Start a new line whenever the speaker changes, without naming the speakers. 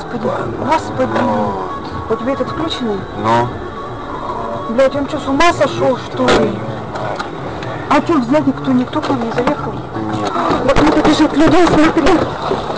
Господи, господи. У тебя этот включенный?
Ну?
Блядь, он что, с ума сошел, что ли? А что, сзади кто? Никто к нам не заехал?
Нет.
Вот мы побежим к людям, смотри.